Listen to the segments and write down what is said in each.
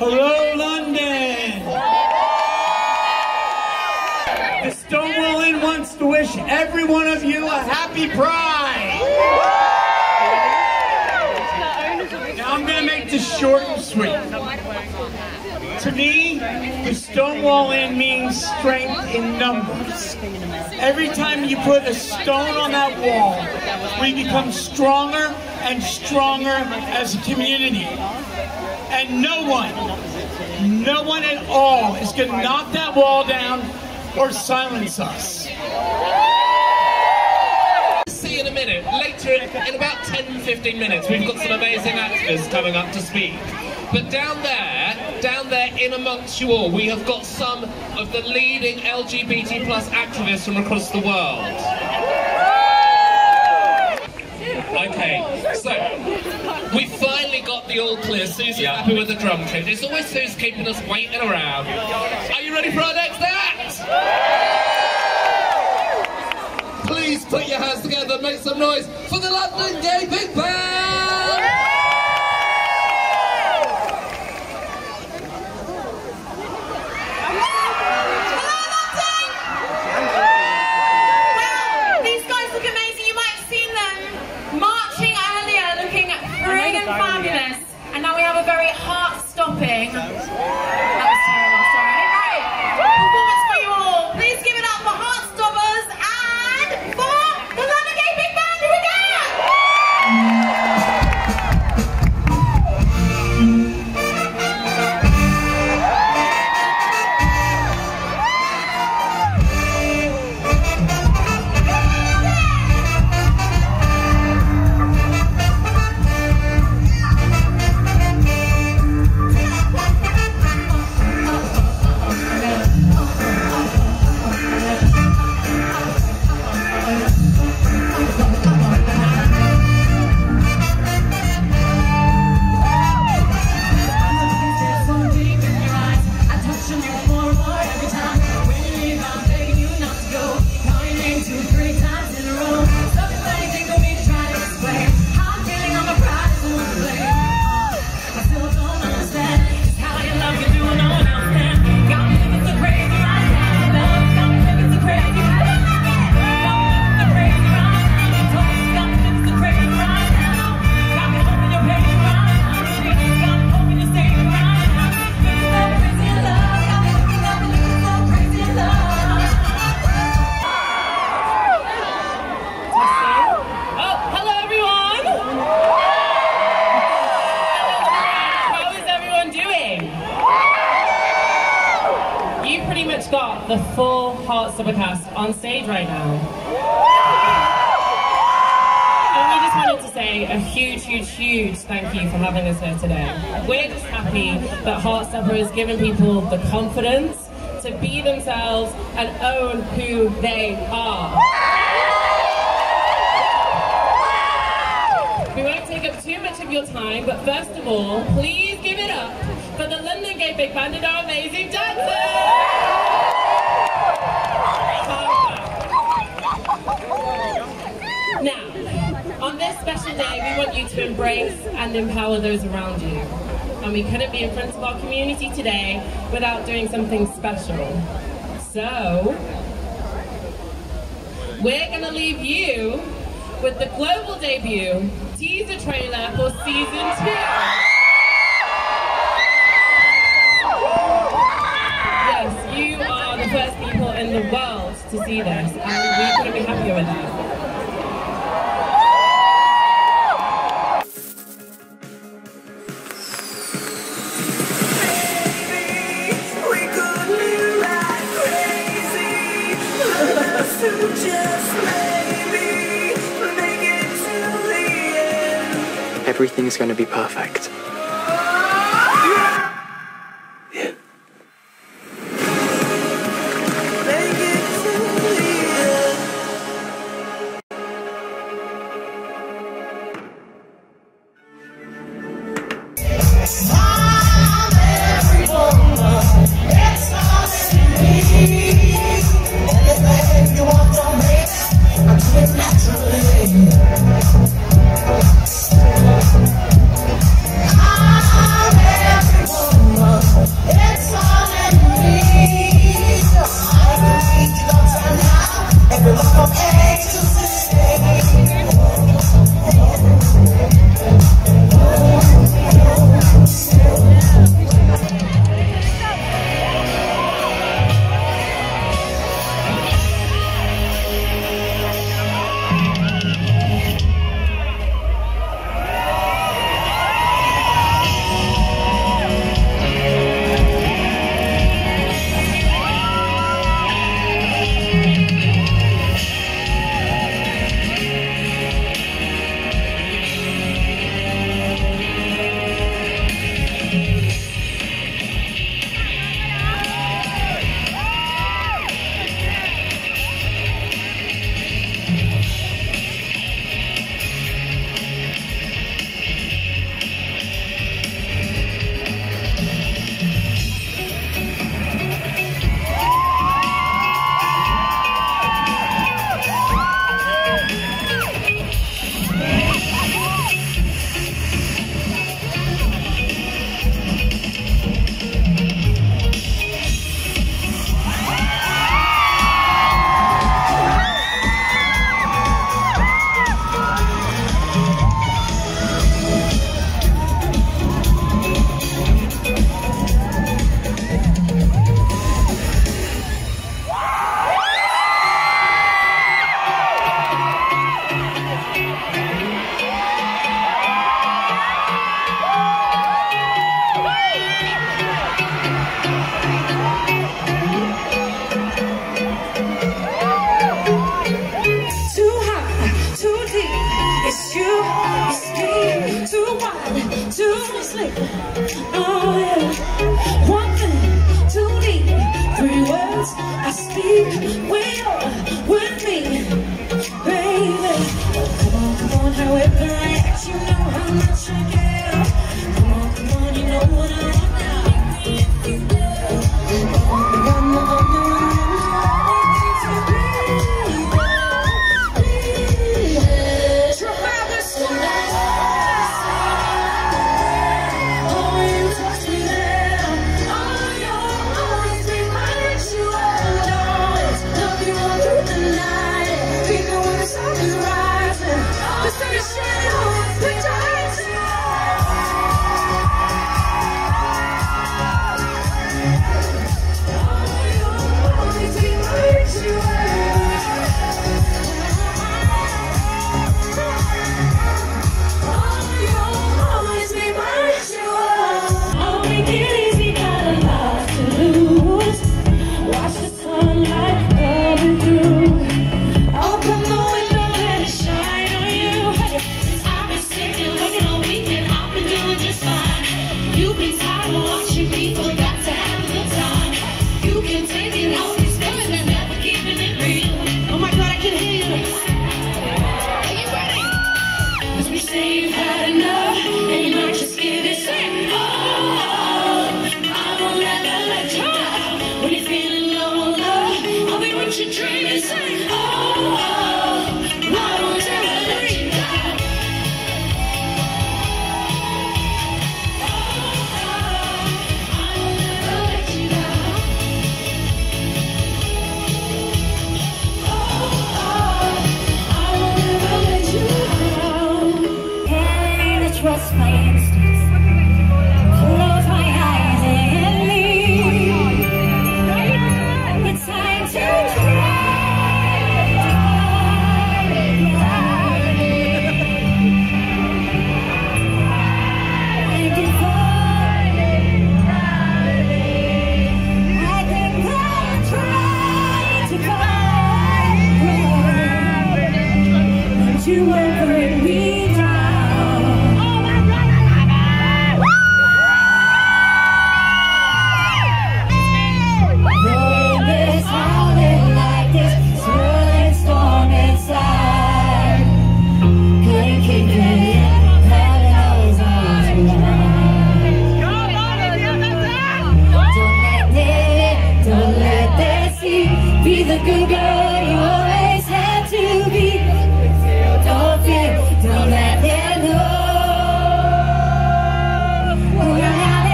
Hello, London! The Stonewall Inn wants to wish every one of you a happy Pride! Now I'm going to make this short and sweet. To me, the Stonewall Inn means strength in numbers. Every time you put a stone on that wall, we become stronger and stronger as a community. And no one at all is going to knock that wall down or silence us. See you in a minute. Later, in about 10-15 minutes, we've got some amazing activists coming up to speak. But down there in amongst you all, we have got some of the leading LGBT+ activists from across the world. Okay, so we finally got the all clear. Susie's happy with the drum kit. It's always Suze keeping us waiting around. Are you ready for our next act? Please put your hands together and make some noise for the London Gay Big Band! Fabulous, and now we have a very heart-stopping. That was terrible. Sorry. Right, performance for you all. Please give it up for Heartstoppers and for the London Gay Big Band. Here we go. Got the full Heartstopper cast on stage right now. And we just wanted to say a huge thank you for having us here today. We're just happy that Heartstopper has given people the confidence to be themselves and own who they are. We won't take up too much of your time, but first of all, please give it up for the London Gay Big Band and our amazing dancers! Now, on this special day, we want you to embrace and empower those around you. And we couldn't be in front of our community today without doing something special. So, we're going to leave you with the global debut teaser trailer for Season 2. Yes, you are the first people in the world to see this, and we couldn't be happier with that. Everything's going to be perfect. Yeah. Oh yeah. One thing, two need, three words I speak when you're with me, baby. Come on, however I act, you know how much I care. Come on, you know what I want now. Trafalgar Square. Oh, you touch me there. Oh, you'll always be my jewel. Always love you all through the night. Even when the sun is rising, the sun is shining always protects you. Oh, you'll always be my jewel. Trust my instincts. Close my eyes and leave. It's time to try. You were bring me down. Oh my God! Though this howling like this swirling storm inside, couldn't keep it in. Heaven knows I was blind. Don't let this heat be the good girl you always had to be. Don't let them know we're having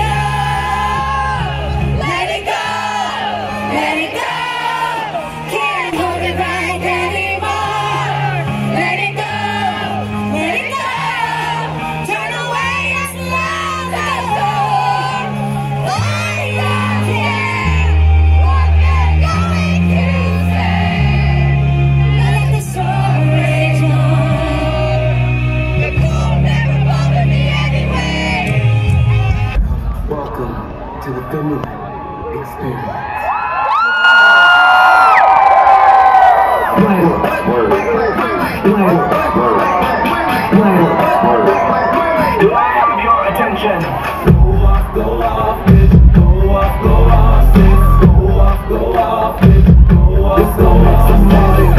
it. Let it go, let it go. Can't hold it back anymore. Let it go, let it go. Turn away as long as door. I don't care what they're going to say. Let the storm rage on. Welcome to the feminine experience. Do I have your attention? Go off, bitch. Go off, sis. Go off, bitch. Go off, let's go make some noise.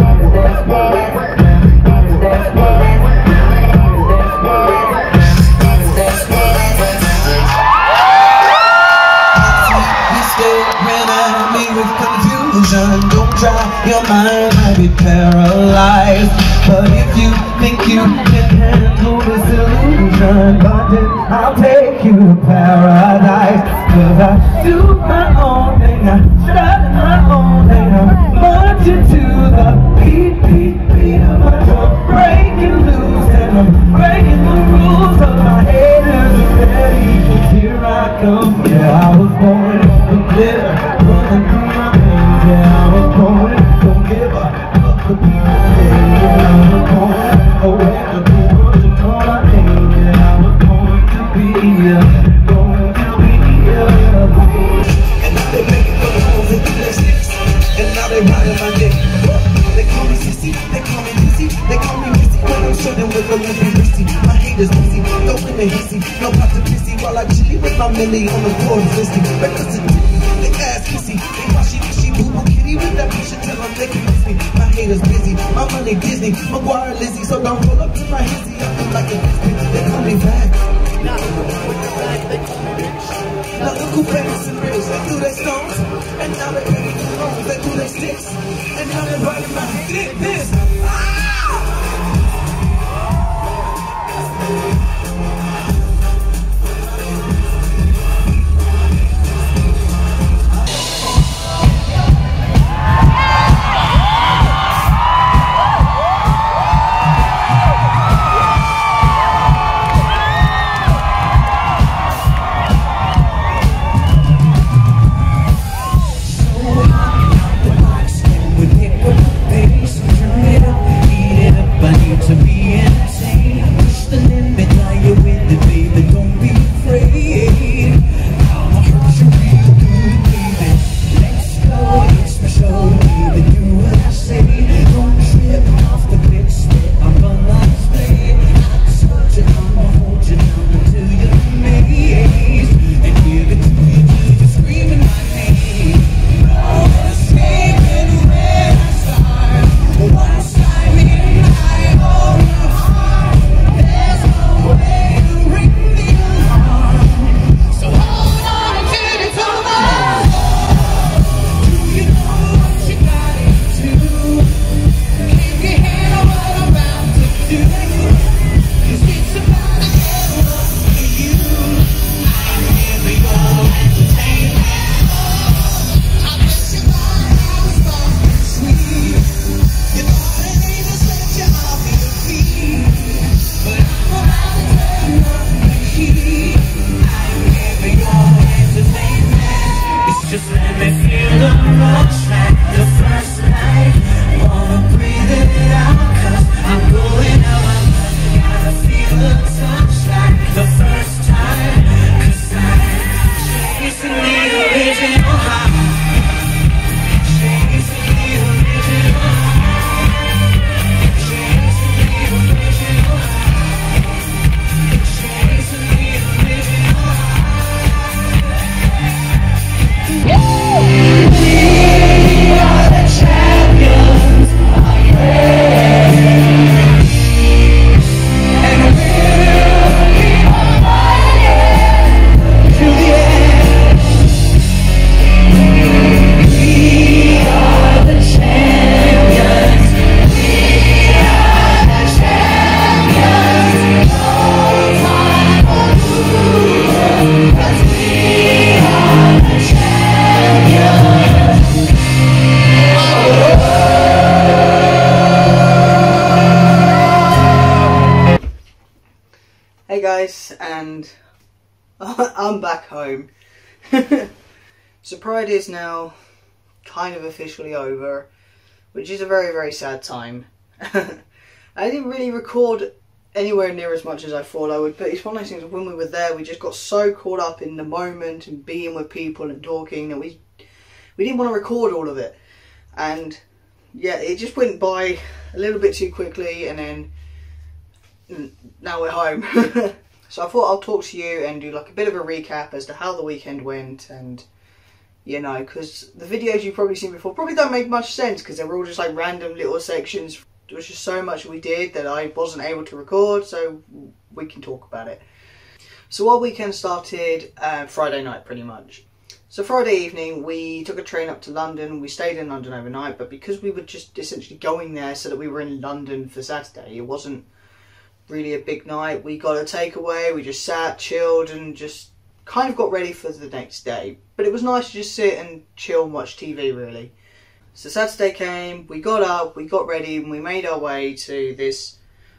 Don't try, your mind might be paralyzed. But if you think you can handle this illusion, but then I'll take you to paradise. Cause I do my own thing, I start my own thing. I'm marching to the beat, beat of my drum, breaking loose, and I'm breaking the rules of my haters are ready. Cause here I come, yeah, I was born to glitter, running through my veins, yeah, I was born, don't give up, fuck the people say, yeah, I was born, aware of the world, you know my name, yeah, I was born to be here, born to be here. And now they making for the holes in the next, and now they riding my dick. They call me sissy, they call me Lucy, they call me Missy, when I'm shooting with a limpy Lucy. My haters busy, no women hissy, no pop to pissy. while I chilly with my Millie on the floor listening. Breakfast and the ass kissy. And while she boo boo kitty with that bitch until I'm making miss me. My haters busy, my money Disney, McGuire Lizzie. So don't roll up to my hizzy. I feel like a biscuit. They call me back. Now look who famous and rich. They do their stones, and now they're ready to roll. They do their sticks, and now they're riding my dick. This. Hey guys, and I'm back home. So Pride is now kind of officially over, which is a very, very sad time. I didn't really record anywhere near as much as I thought I would, but it's one of those things, when we were there, we just got so caught up in the moment and being with people and talking that we didn't want to record all of it. And yeah, it just went by a little bit too quickly, and then now we're home. So I thought I'll talk to you and do like a bit of a recap as to how the weekend went, and you know, because the videos you've probably seen before probably don't make much sense because they were all just like random little sections. There was just so much we did that I wasn't able to record, so we can talk about it. So our weekend started Friday night pretty much. So Friday evening we took a train up to London. We stayed in London overnight, but because we were just essentially going there so that we were in London for Saturday, it wasn't really a big night. We got a takeaway, we just sat, chilled, and just kind of got ready for the next day. But it was nice to just sit and chill and watch TV, really. So Saturday came, we got up, we got ready, and we made our way to this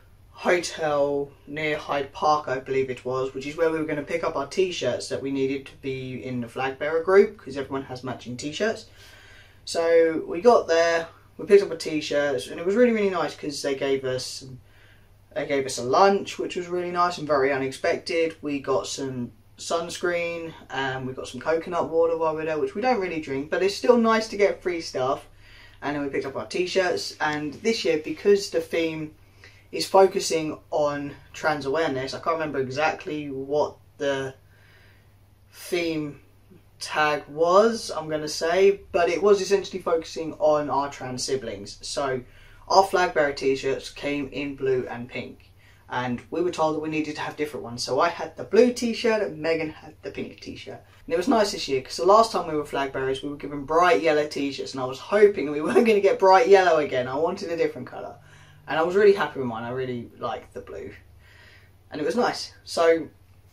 hotel near Hyde Park, I believe it was, which is where we were going to pick up our t-shirts that we needed to be in the flag bearer group, because everyone has matching t-shirts. So we got there, we picked up our t-shirts, and it was really, really nice because they gave us a lunch, which was really nice and very unexpected. We got some sunscreen, and we got some coconut water while we were there, which we don't really drink, but it's still nice to get free stuff. And then we picked up our t-shirts, and this year, because the theme is focusing on trans awareness, I can't remember exactly what the theme tag was, I'm going to say, but it was essentially focusing on our trans siblings. So our flag bearer t-shirts came in blue and pink, and we were told that we needed to have different ones. So I had the blue t-shirt and Megan had the pink t-shirt. And it was nice this year because the last time we were flag bearers we were given bright yellow t-shirts, and I was hoping we weren't going to get bright yellow again. I wanted a different colour, and I was really happy with mine. I really liked the blue, and it was nice. So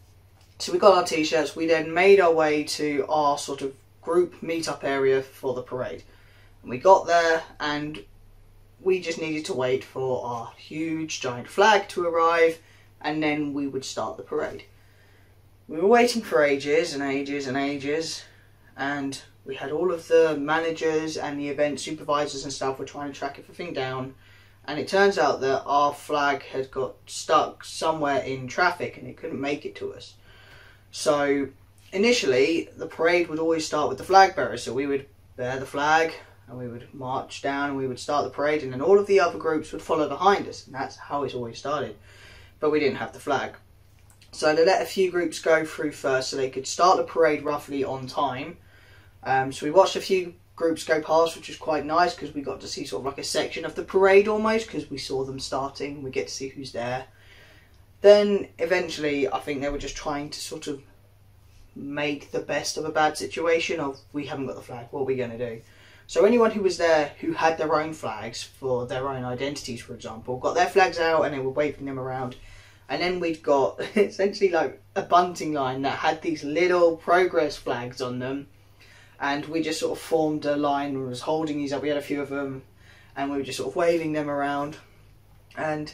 we got our t-shirts. We then made our way to our sort of group meet-up area for the parade, and we got there and we just needed to wait for our huge giant flag to arrive, and then we would start the parade. We were waiting for ages and ages and ages, and we had all of the managers and the event supervisors and stuff were trying to track everything down, and it turns out that our flag had got stuck somewhere in traffic and it couldn't make it to us. So initially the parade would always start with the flag bearer, so we would bear the flag and we would march down and we would start the parade, and then all of the other groups would follow behind us, and that's how it's always started. But we didn't have the flag, so they let a few groups go through first so they could start the parade roughly on time. So we watched a few groups go past, which was quite nice because we got to see sort of like a section of the parade almost, because we saw them starting. We get to see who's there. Then eventually I think they were just trying to sort of make the best of a bad situation of, we haven't got the flag, what are we going to do? So anyone who was there who had their own flags for their own identities, for example, got their flags out and they were waving them around. And then we'd got essentially like a bunting line that had these little progress flags on them, and we just sort of formed a line and was holding these up. We had a few of them and we were just sort of waving them around, and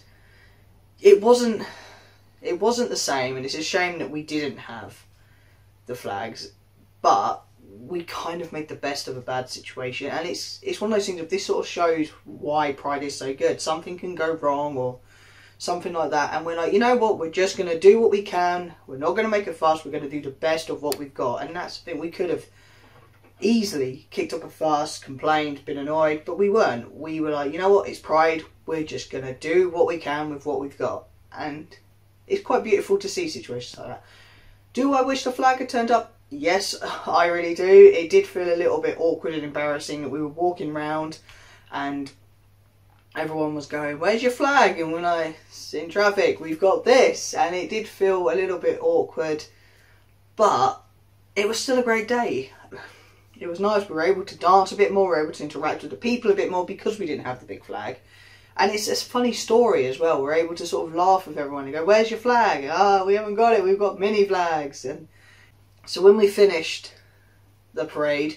it wasn't the same, and it's a shame that we didn't have the flags, but we kind of made the best of a bad situation. And it's one of those things, if this sort of shows why Pride is so good. Something can go wrong or something like that, and we're like, you know what, we're just going to do what we can, we're not going to make a fuss, we're going to do the best of what we've got. And that's the thing, we could have easily kicked up a fuss, complained, been annoyed, but we weren't. We were like, you know what, it's Pride, we're just going to do what we can with what we've got. And it's quite beautiful to see situations like that. Do I wish the flag had turned up? Yes, I really do. It did feel a little bit awkward and embarrassing that we were walking round and everyone was going, where's your flag? And when I was in traffic, we've got this. And it did feel a little bit awkward, but it was still a great day. It was nice. We were able to dance a bit more, we were able to interact with the people a bit more because we didn't have the big flag. And it's a funny story as well. We're able to sort of laugh with everyone and go, where's your flag? Ah, we haven't got it, we've got mini flags. And so when we finished the parade,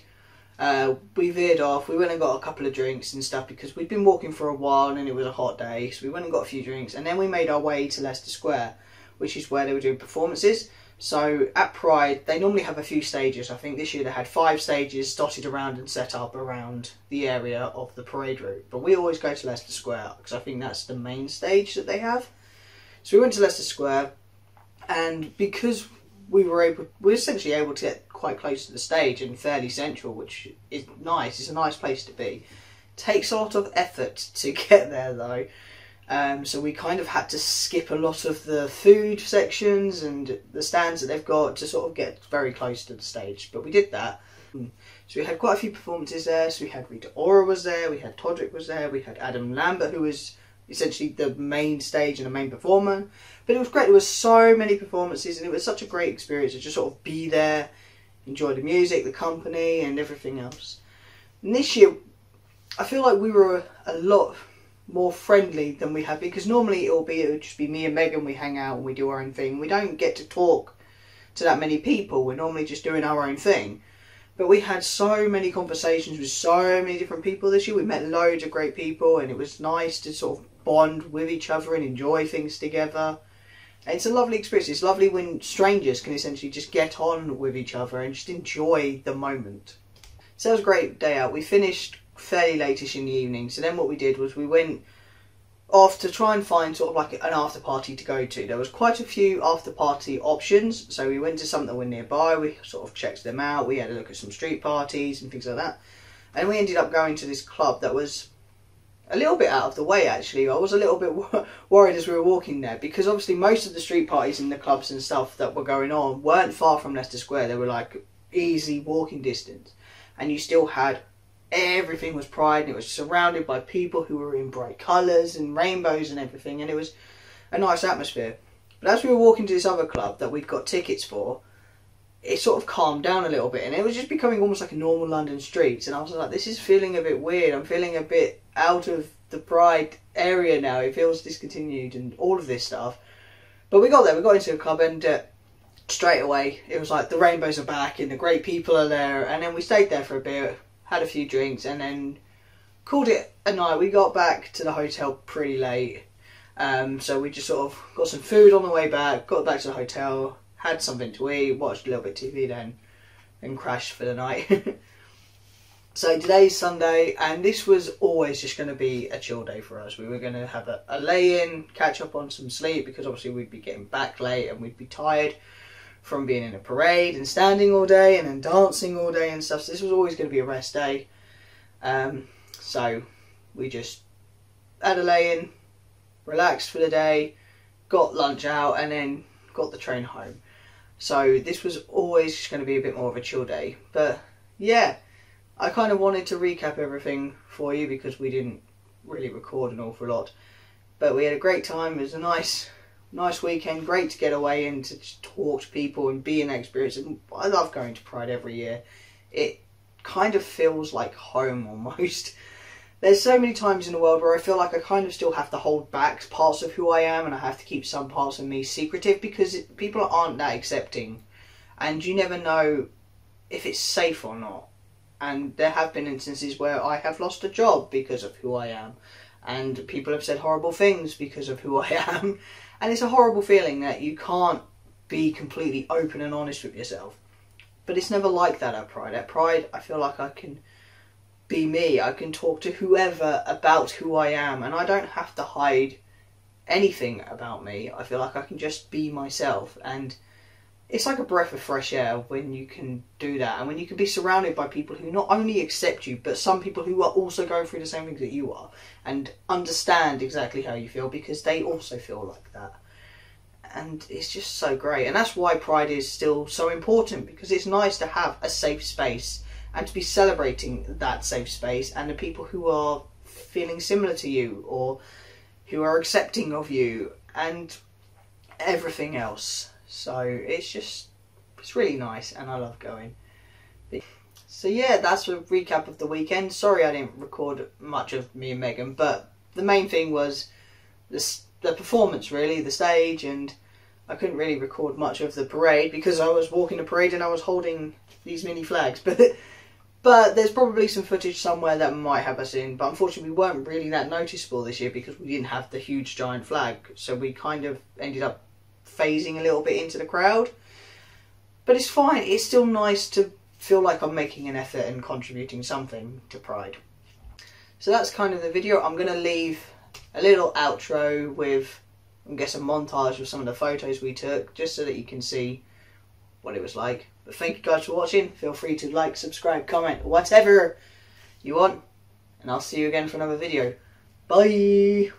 we veered off. We went and got a couple of drinks and stuff because we'd been walking for a while and it was a hot day. So we went and got a few drinks, and then we made our way to Leicester Square, which is where they were doing performances. So at Pride, they normally have a few stages. I think this year they had 5 stages dotted around and set up around the area of the parade route. But we always go to Leicester Square because I think that's the main stage that they have. So we went to Leicester Square, and because we were essentially able to get quite close to the stage and fairly central, which is nice. It's a nice place to be. Takes a lot of effort to get there though. So we kind of had to skip a lot of the food sections and the stands that they've got to sort of get very close to the stage. But we did that. So we had quite a few performances there. So we had Rita Ora was there, we had Todrick was there, we had Adam Lambert, who was essentially the main stage and the main performer. But it was great. There was so many performances and it was such a great experience to just sort of be there, enjoy the music, the company and everything else. And this year, I feel like we were a lot more friendly than we have, because normally it would just be me and Megan, we hang out and we do our own thing. We don't get to talk to that many people. We're normally just doing our own thing. But we had so many conversations with so many different people this year. We met loads of great people and it was nice to sort of bond with each other and enjoy things together. And it's a lovely experience. It's lovely when strangers can essentially just get on with each other and just enjoy the moment. So that was a great day out. We finished fairly latish in the evening. So then what we did was we went off to try and find sort of like an after party to go to. There was quite a few after party options. So we went to some that were nearby. We sort of checked them out. We had a look at some street parties and things like that. And we ended up going to this club that was a little bit out of the way actually. I was a little bit worried as we were walking there, because obviously most of the street parties in the clubs and stuff that were going on weren't far from Leicester Square. They were like easy walking distance, and you still had, everything was Pride, and it was surrounded by people who were in bright colours and rainbows and everything, and it was a nice atmosphere. But as we were walking to this other club that we'd got tickets for, it sort of calmed down a little bit, and it was just becoming almost like a normal London streets, and I was like, this is feeling a bit weird. I'm feeling a bit out of the Pride area now. It feels discontinued and all of this stuff. But we got there, we got into the club, and straight away it was like the rainbows are back and the great people are there. And then we stayed there for a bit, had a few drinks, and then called it a night. We got back to the hotel pretty late, so we just sort of got some food on the way back, got back to the hotel, had something to eat, watched a little bit of TV, then crashed for the night. So today's Sunday, and this was always just going to be a chill day for us. We were going to have a lay-in, catch up on some sleep, because obviously we'd be getting back late and we'd be tired from being in a parade and standing all day and then dancing all day and stuff. So this was always going to be a rest day. So we just had a lay-in, relaxed for the day, got lunch out, and then got the train home. So this was always just going to be a bit more of a chill day. But yeah, I kind of wanted to recap everything for you because we didn't really record an awful lot. But we had a great time. It was a nice weekend. Great to get away and to just talk to people and be an experience. And I love going to Pride every year. It kind of feels like home almost. There's so many times in the world where I feel like I kind of still have to hold back parts of who I am, and I have to keep some parts of me secretive because people aren't that accepting, and you never know if it's safe or not. And there have been instances where I have lost a job because of who I am, and people have said horrible things because of who I am, and it's a horrible feeling that you can't be completely open and honest with yourself. But it's never like that at Pride. At Pride, I feel like I can be me. I can talk to whoever about who I am, and I don't have to hide anything about me. I feel like I can just be myself, and it's like a breath of fresh air when you can do that, and when you can be surrounded by people who not only accept you, but some people who are also going through the same things that you are, and understand exactly how you feel because they also feel like that. And it's just so great, and that's why Pride is still so important, because it's nice to have a safe space and to be celebrating that safe space and the people who are feeling similar to you or who are accepting of you and everything else. So it's really nice, and I love going. So yeah, that's a recap of the weekend. Sorry I didn't record much of me and Megan, but the main thing was the performance, really, the stage, and I couldn't really record much of the parade because I was walking the parade and I was holding these mini flags. But there's probably some footage somewhere that might have us in. But unfortunately, we weren't really that noticeable this year because we didn't have the huge giant flag. So we kind of ended up phasing a little bit into the crowd. But it's fine. It's still nice to feel like I'm making an effort and contributing something to Pride. So that's kind of the video. I'm going to leave a little outro with, I guess, a montage of some of the photos we took, just so that you can see what it was like. But thank you guys for watching. Feel free to like, subscribe, comment, whatever you want. And I'll see you again for another video. Bye!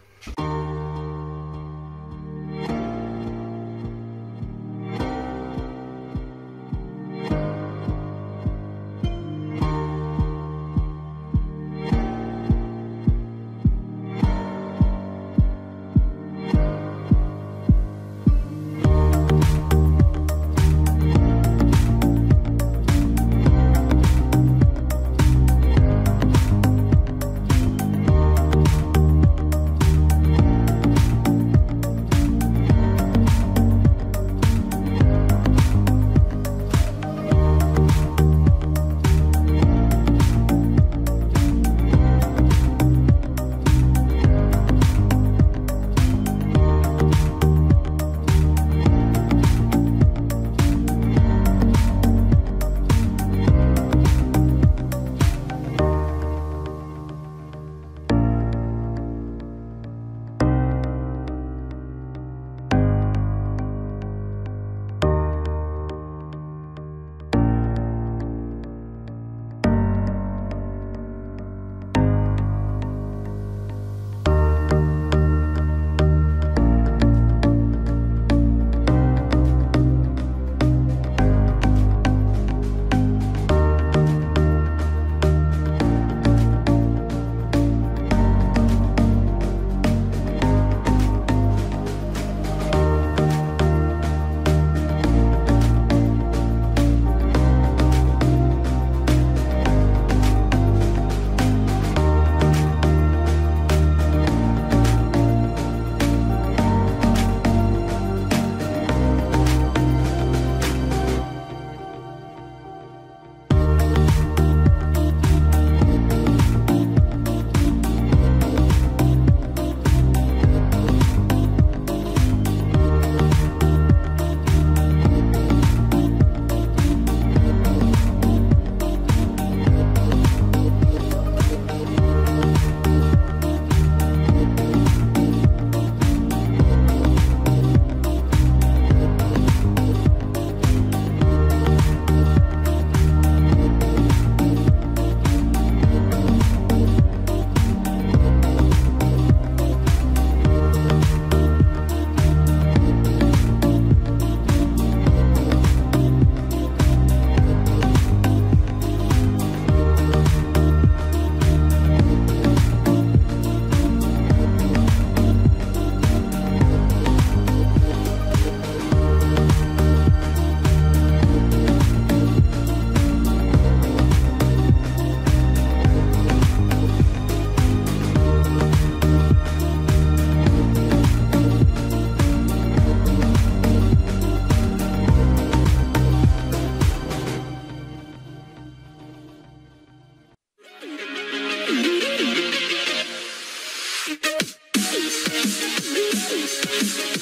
Peace.